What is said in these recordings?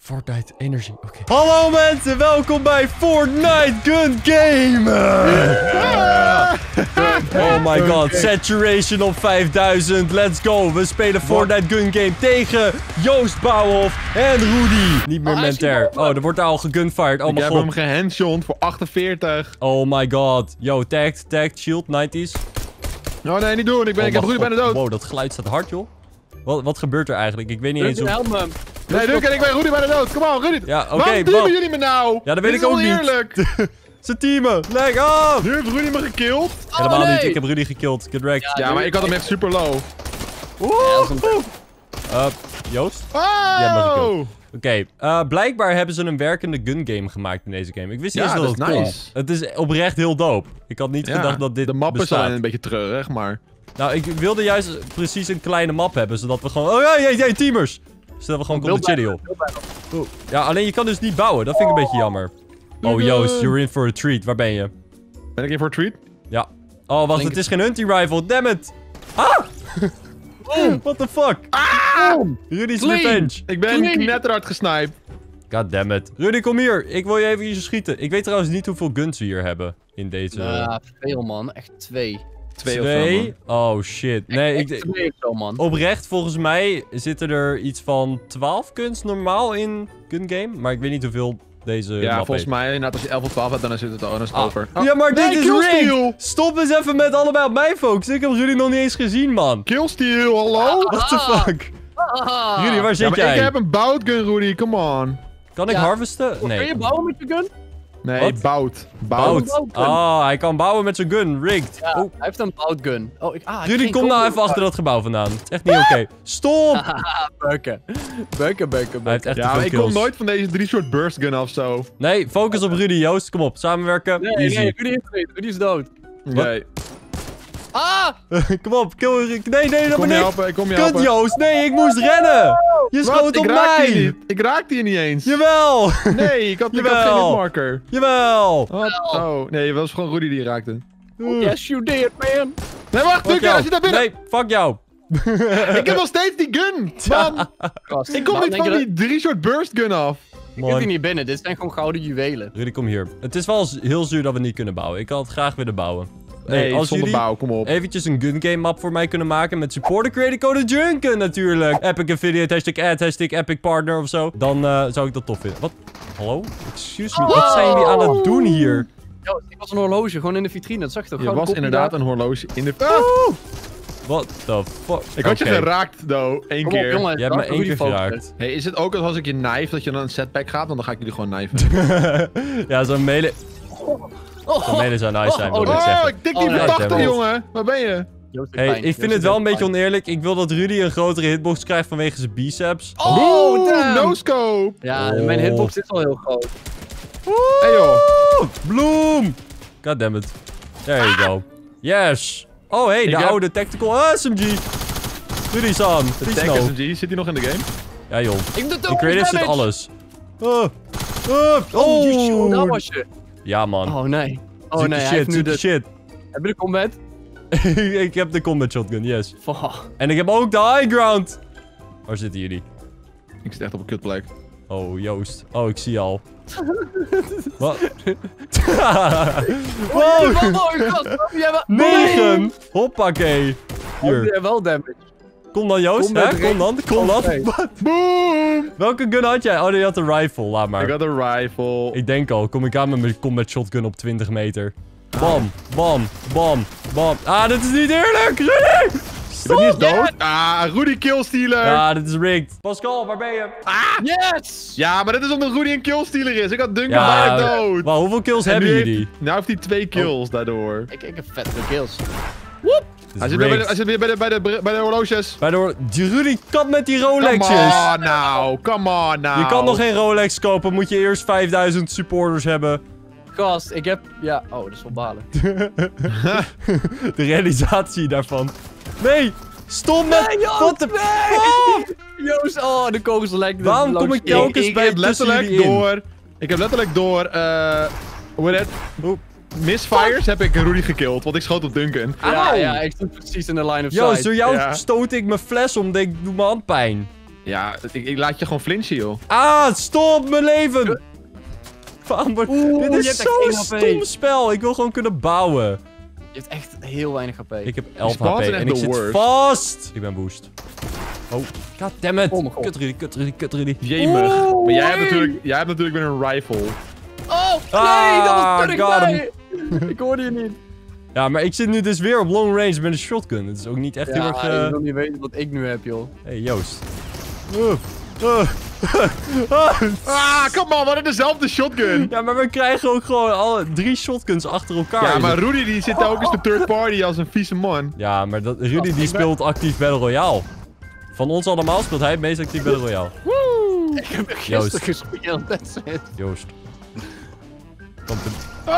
Fortnite energie, oké. Hallo mensen, welkom bij Fortnite Gun Game! Oh my god, saturation op 5000, let's go. We spelen Fortnite Gun Game tegen Joost Bouwhof en Rudy. Niet meer mentair. Oh, er wordt al gegunfired. Oh ik mijn heb god. hem gehandshot voor 48. Oh my god. Yo, tagged, shield, 90s. Oh nee, niet doen. Ik heb Rudy bijna dood. Wow, dat geluid staat hard, joh. Wat gebeurt er eigenlijk? Ik weet niet eens hoe... Help me. Nee, Luc en ik ben Rudy bijna dood. Kom on, Rudy. Ja, oké. Waarom teamen jullie me nou? Ja, dat weet ik ook niet. Eerlijk. Ze teamen. Leg af. Nu heeft Rudy me gekillt. Helemaal niet. Ik heb Rudy gekillt. Get wrecked. Ja, maar ik had hem echt super low. Joost? Oh! Oké, blijkbaar hebben ze een werkende gun game gemaakt in deze game. Ik wist niet eens dat het kon. Het is oprecht heel dope. Ik had niet gedacht dat dit de map bestaat. is alleen een beetje treurig, maar... Nou, ik wilde juist precies een kleine map hebben, zodat we gewoon... Oh ja, teamers! Zodat we gewoon konden chillen, joh. Ja, alleen je kan dus niet bouwen. Dat vind ik een beetje jammer. Oh, Joost, you're in for a treat. Waar ben je? Ben ik in voor a treat? Ja. Oh, wacht, het is geen hunting rifle. Damn it! Ah! What the fuck? Rudy's revenge. Ik ben knetterhard gesniped. God damn it. Rudy, kom hier. Ik wil je even hier schieten. Ik weet trouwens niet hoeveel guns we hier hebben in deze... Ja, veel man. Echt twee. Twee? Oh shit. Nee, twee of zo, man. Oprecht, volgens mij zitten er iets van 12 guns normaal in gun game. Maar ik weet niet hoeveel deze Ja, map volgens mij, als je 11 of 12 hebt, dan is het over. Ja, maar dit is killsteal. rigged. Stop eens even met allebei op mij focussen. Ik heb Rudy nog niet eens gezien, man. Killsteal, hallo? What the fuck? Rudy, waar zit jij? Ik heb een bout gun, Rudy, come on. Kan ik harvesten? Nee. Kun je bouwen met je gun? Nee, Wat? bout. Oh, hij kan bouwen met zijn gun. Rigged. Ja, hij heeft een bout gun. Rudy, kom nou even achter dat gebouw vandaan. Het is echt niet oké. Stop! Bukken. Hij heeft echt te veel ik kills. kom nooit van deze 3-shot burst gun of zo. Nee, focus op Rudy, Joost. Kom op, samenwerken. Nee, Rudy is dood. Nee. Kom op, kill Rudy. Nee, dat ben ik. Ik kom je Kut, helpen. Joost. Nee, ik moest rennen. Je schoot op mij. Ik raakte je niet eens. Jawel. Nee, ik had geen hitmarker. Jawel. Wat? Oh, nee, het was gewoon Rudy die je raakte. Yes, you did, man. Nee, wacht, Luc, hij zit daar binnen. Nee, fuck jou. Ik heb nog steeds die gun. Man. Ik kom niet van die 3-shot burst gun af. Ik heb die niet binnen. Dit zijn gewoon gouden juwelen. Rudy, kom hier. Het is wel heel zuur dat we niet kunnen bouwen. Ik had het graag willen bouwen. Nee, als zonder jullie bouw, kom op. eventjes een gun game map voor mij kunnen maken met supporter creator code Junken natuurlijk. Epic affiliate, #ad, #epic partner of zo. Dan zou ik dat tof vinden. Wat? Hallo? Excuse me, wat zijn jullie aan het doen hier? Yo, ik was een horloge gewoon in de vitrine, dat zag je toch? Je was inderdaad een horloge in de... What the fuck? Ik had je geraakt, though. Eén keer. Jongen, je hebt me 1 keer geraakt. Hey, is het ook als ik je knife dat je dan een setback gaat? Want dan ga ik jullie gewoon knifen. Ja, zo'n melee... Zo'n melee zou nice zijn, wil ik Oh, zeggen. ik tik die voor 80, jongen. Waar ben je? Hey, ik vind het wel een beetje oneerlijk. Ik wil dat Rudy een grotere hitbox krijgt vanwege zijn biceps. Oh, damn. No scope. Ja, mijn hitbox is al heel groot. Hey, joh. Bloom! Goddammit. There you go. Yes! Oh, hey, de oude tactical SMG. Rudy-san. De tag SMG, zit hij nog in de game? Ja, joh. Ik doe In creative zit alles. Oh, daar was je. Ja, man. Oh, nee. Oh, Zoek nee, de hij heeft nu shit, de... shit. Heb je de combat? Ik heb de combat shotgun, yes. Fuck. En ik heb ook de high ground. Waar zitten jullie? Ik zit echt op een kutplek. Oh, Joost. Oh, ik zie je al. Wat? Wow! 9! Hoppakee. Hier. Hier. Wel damage. Kom dan, Joost. Kom dan. Kom dan. Okay. Wat? Boom! Welke gun had jij? Oh, je had een rifle. Laat maar. Ik had een rifle. Ik denk al. Kom ik aan met mijn combat shotgun op 20 meter. Bam, bam, bam, bam. Ah, dit is niet eerlijk! Rudy! Je bent niet eens dood? Ah, Rudy killstealer. Ja, dit is rigged. Pascal, waar ben je? Yes! Ja, maar dat is omdat Rudy een killstealer is. Ik had Duncan bijna dood. Wow, hoeveel kills hebben jullie? Nou heeft hij 2 kills daardoor. Ik heb vet veel kills. Woep! Hij zit weer bij de horloges. Bij de Rudy kapt met die Rolexjes. Come on nou. Je kan nog geen Rolex kopen. Moet je eerst 5000 supporters hebben. Gast, ik heb... Ja, oh, dat is wel balen. De realisatie daarvan. Nee! Stop met... Nee, Joost, wat de... nee! Joost, oh, de kogels lijken... Waarom kom ik telkens bij Ik heb letterlijk door... hoe heet het? Misfires heb ik Rudy gekillt, want ik schoot op Duncan. Ja, ik stond precies in de line of sight. Joost, door jou stoot ik mijn fles om. Doe mijn hand pijn. Ja, ik laat je gewoon flinchen, joh. Ah, stop mijn leven! Waarom wordt... Oeh, Dit je is hebt echt zo'n 1 HP. stom spel. Ik wil gewoon kunnen bouwen. Je hebt echt heel weinig HP. Ik heb 11 HP spawns zijn echt en ik de zit worst. vast. Ik ben boost. Oh, goddammit. Oh mijn god. Kut Rudy. Jemig. Oeh, Maar nee. jij hebt natuurlijk weer een rifle. Oh, nee, Ah, dat is te got dichtbij. Ik hoorde je niet. Ja, maar ik zit nu dus weer op long range met een shotgun. Het is ook niet echt heel erg... Ja, je wil niet weten wat ik nu heb, joh. Hey, Joost. Ah, kom on, we hadden dezelfde shotgun. Ja, maar we krijgen ook gewoon alle 3 shotguns achter elkaar. Ja, maar Rudy die zit ook eens de third party als een vieze man. Ja, maar Rudy die speelt actief Battle Royale. Van ons allemaal speelt hij het meest actief Battle Royale. Ik heb Joost. gisteren gespeeld, that's it. Joost. Komt een...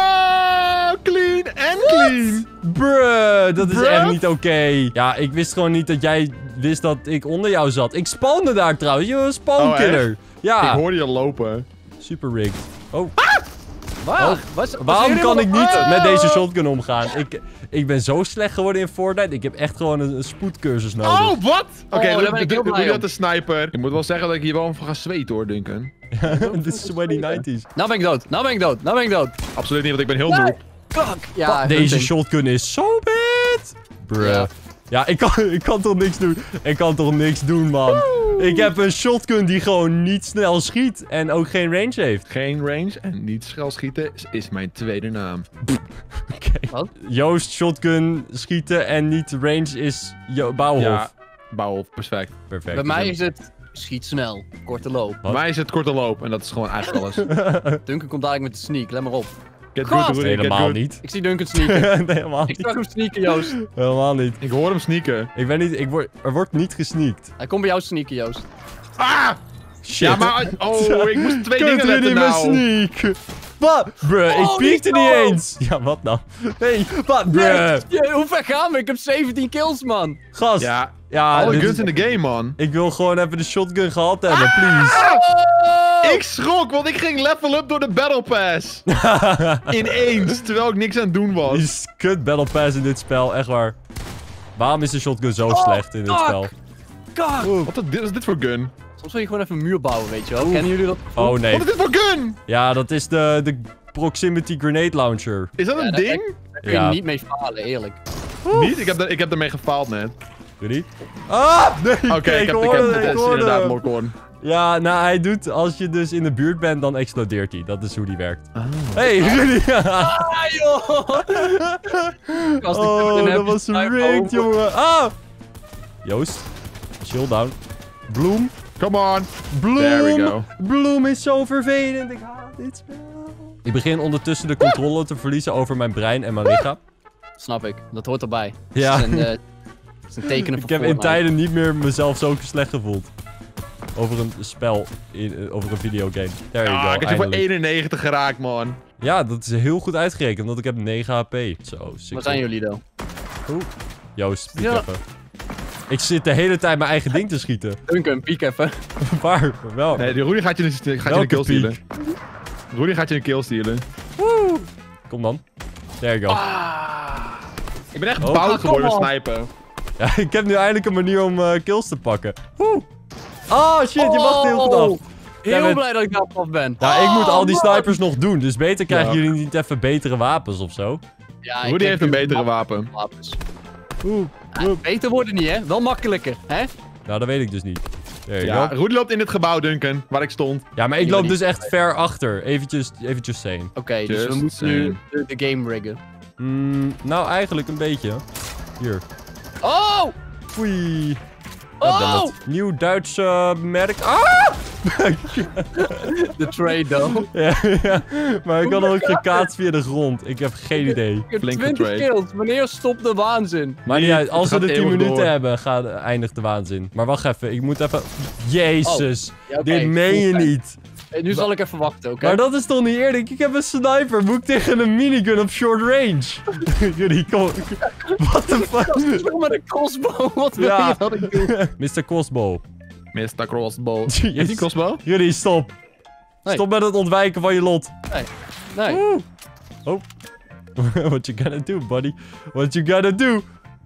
Oh, clean en clean. Bruh, dat is Bruh? echt niet oké. Ja, ik wist gewoon niet dat jij wist dat ik onder jou zat. Ik spawnde daar trouwens. Je was een spawnkiller. Ja, Ik hoorde je lopen. super rigged. Oh, Waar? waarom kan ik niet met deze shotgun omgaan? Ik ben zo slecht geworden in Fortnite. Ik heb echt gewoon een spoedcursus nodig. Oh, wat? Oké, daar ben ik heel blij Rudy om. had een sniper. Ik moet wel zeggen dat ik hier wel van ga zweten hoor, Duncan. Dit is sweaty 90s. Nou ben ik dood, nou ben ik dood, nou ben ik dood. Absoluut niet, want ik ben heel noob. Kak. Ja, Deze hunting. shotgun is zo bad. Bruh. Ja. Ja, ik kan toch niks doen. Ik kan toch niks doen, man. Ik heb een shotgun die gewoon niet snel schiet. En ook geen range heeft. Geen range en niet schel schieten is mijn tweede naam. Oké. Wat? Joost, shotgun, schieten en niet range is Bouwhof. Ja, Bouwhof, perfect. Perfect. Bij mij is het schiet snel, korte loop. Wat? Bij mij is het korte loop en dat is gewoon eigenlijk alles. Duncan komt dadelijk met de sneak, let maar op. Get Gast! good, Rudy, get Helemaal good. niet. Ik zie Duncan sneaken. Nee, helemaal Ik niet. zag hem sneaken, Joost. Helemaal niet. Ik hoor hem sneaken. Ik weet niet, er wordt niet gesneakt. Hij komt bij jou sneaken, Joost. Ah! Shit. Ja, maar... Oh, ik moest twee Kunt dingen u letten niet meer nou. sneak? Wat? Bruh, ik Oh, piekte Nico! niet eens. Ja, wat nou? Nee, wat? Bruh. Ja, hoe ver gaan we? Ik heb 17 kills, man. Gast. Ja, Ja, alle dit guns is- in de game, man. Ik wil gewoon even de shotgun gehad hebben, please. Ik schrok, want ik ging level up door de Battle Pass. Ineens, terwijl ik niks aan het doen Die was. is kut Battle Pass in dit spel, echt waar. Waarom is de shotgun zo slecht in dit kak. spel? Kak. Wat is dit voor gun? Soms wil je gewoon even een muur bouwen, weet je wel. Kennen jullie dat? Oh nee. Wat is dit voor gun? Ja, dat is de Proximity Grenade Launcher. Is dat een Ja, dat- ding? Daar kun je Ja. niet mee falen, eerlijk. Niet? Ik heb ermee gefaald net. Jullie? Ah! Nee, Oké, kijk, ik heb hoorde, het ik is hoorde inderdaad hem. Mokkorn. Ja, nou, hij doet, als je dus in de buurt bent, dan explodeert hij. Dat is hoe die werkt. Oh. Hey, Rudy! Ah, joh! Gast, ik heb Oh, een dat happy was sniper rigged, open. jongen. Ah! Joost, chill down. Bloem, Come on. Bloem! There we go. Bloem is zo vervelend, ik haat dit spel. Ik begin ondertussen de controle te verliezen over mijn brein en mijn lichaam. Snap ik, dat hoort erbij. Ja. Het is een tekenen Ik heb in tijden niet meer mezelf zo slecht gevoeld. Over een spel, over een videogame. There you go, Ah, ik heb je voor eindelijk. 91 geraakt, man. Ja, dat is heel goed uitgerekend, want ik heb 9 HP. Zo, sick. Waar zijn jullie dan? Oeh. Joost, piek Ja. even. Ik zit de hele tijd mijn eigen ding te schieten. Duncan, piek even. Waar? Wel. Nee, die Rudy gaat je een Welke kill piek? stealen. Rudy gaat je een kill stealen. Kom dan. There you go. Ik ben echt Oh. bout geworden met kom op. snipen. Ja, ik heb nu eindelijk een manier om kills te pakken. Woe. Oh shit, je wacht heel goed af. Heel Jij bent- blij dat ik daar af ben. Ja, ik moet al die man. snipers nog doen, dus beter krijgen Ja. jullie niet even betere wapens of zo. Ja, ik Rudy krijg heeft een nu betere wapen. wapens. Oeh. Ja, beter worden niet, hè? Wel makkelijker, hè? Nou, dat weet ik dus niet. There you Ja, go. Rudy loopt in het gebouw, Duncan, waar ik stond. Ja, maar ik Ja, loop die- dus echt ver achter. Eventjes saying. Oké, dus we Just moeten nu saying. de game riggen. Nou, eigenlijk een beetje. Hier. Oh! Foei. Oh! Goddammit. Nieuw Duits merk. Ah! De trade, though. Ja, ja, maar ik had ook gekaatst via de grond. Ik heb geen idee. Ik heb Flinke 20 trade. kills. Wanneer stopt de waanzin? Maar niet uit. Als we het de gaat 10 eeuwig minuten door. hebben, eindigt de waanzin. Maar wacht even, ik moet even... Jezus, Ja, oké, dit meen je goed. niet. Nu zal ik even wachten, oké? Maar dat is toch niet eerlijk? Ik heb een sniper. Moet ik tegen een minigun op short range? Jullie, kom... What the fuck? Kom met een crossbow. Wat wil Ja. je dat ik doe? Mr. Crossbow. Mr. Crossbow. Yes. Heeft die crossbow? Jullie, stop. Nee. Stop met het ontwijken van je lot. Nee. Oeh. Oh. What you gonna do, buddy? What you gonna do?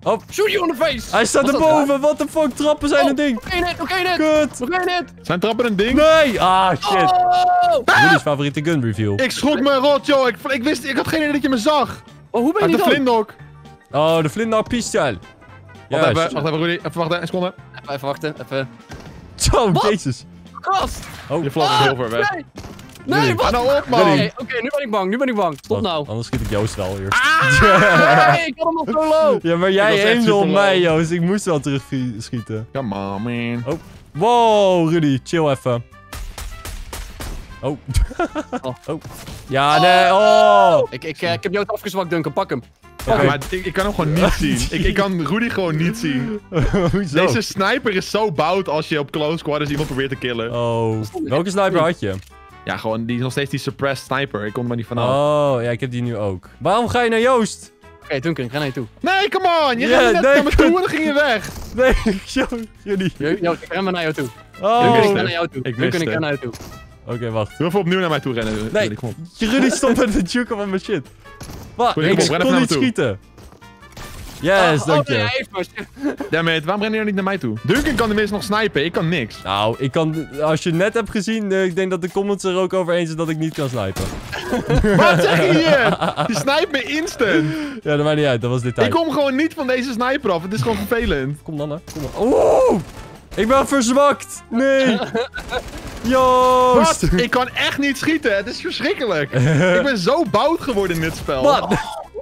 Oh, Shoot you in the face! hij staat Was dat erboven. What the fuck? Trappen zijn een ding. Oké, net, oké, net. Kut. Oké, net. Zijn trappen een ding? Nee. Ah, shit. Oh! Rudy's favoriete gun reveal. Ik schrok me rot, joh. Ik had geen idee dat je me zag. Oh, hoe ben je Uit niet de dood? flintlock. Oh, de Flintlock pistol. Wacht Ja, even, Rudy. Even wachten, een seconde. Even wachten, even. Zo, Wat? jezus. Gast! Oh, Je vlag is heel ver weg. Nee! Nee, wat? Ga nou op, man. Oké, nu ben ik bang, nu ben ik bang. Stop wacht, nou. Anders schiet ik Joost wel eerst. Nee, ik had hem nog zo low. Ja, maar Ik was jij echt aimde op super mij, low. Joost. Ik moest wel terug schieten. Come on, man. Oh. Wow, Rudy. Chill even. Oh. Oh. Oh. Ja, nee. Oh. Ik heb jou het afgezwakt, Duncan. Pak hem. Ja, maar ik kan hem gewoon niet zien. Ik kan Rudy gewoon niet zien. Hoezo? Deze sniper is zo bout als je op close quarters iemand probeert te killen. Oh. Welke sniper had je? Ja, gewoon, die is nog steeds die suppressed sniper. Ik kon er maar niet vanaf. Oh, ja, ik heb die nu ook. Waarom ga je naar Joost? Oké, Duncan, ik ga naar je toe. Nee, come on! Je Ja, rende net nee, naar me toe en dan ging je weg. Nee, Joost. Rudy. Ik ren maar naar jou toe. Oh. Duncan, ik wist ren het. naar jou toe. Ik Duncan, wist ik ren het. naar jou toe. Oké, wacht. Doe even opnieuw naar mij toe rennen. Nee. Rudy, kom op. Rudy stond met de juke van mijn shit. Wat? Rudy, Ik kom op, ren even kon naar niet me toe. schieten. Yes, dank nee, je. hij heeft me. Damn it, waarom ren je nou niet naar mij toe? Duncan kan tenminste nog snipen, ik kan niks. Nou, ik kan... Als je het net hebt gezien, ik denk dat de comments er ook over eens zijn dat ik niet kan snipen. Wat zeg je hier? Je snijpt me instant. Ja, dat maakt niet uit. Dat was dit tijd. Ik kom gewoon niet van deze sniper af, het is gewoon vervelend. Kom dan, hè. Kom dan. Oeh! Ik ben verzwakt! Nee! Joost! Wat? Ik kan echt niet schieten, het is verschrikkelijk. Ik ben zo bout geworden in dit spel. Wat?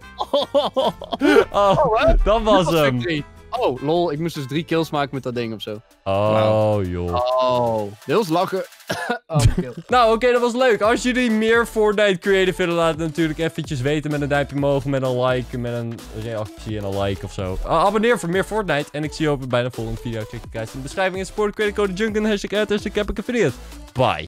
Oh, dat was hem. Victory. Oh, lol, ik moest dus 3 kills maken met dat ding of zo. Oh, joh. Oh, heel lachen. Oh, mijn kill. Nou, oké, dat was leuk. Als jullie meer Fortnite creative willen, laat het natuurlijk eventjes weten met een duimpje omhoog, met een like, met een reactie en een like of zo. Abonneer voor meer Fortnite en ik zie je bij de volgende video. Check de guys in de beschrijving en support creditcode Junkin, #ad, #capacity. Bye.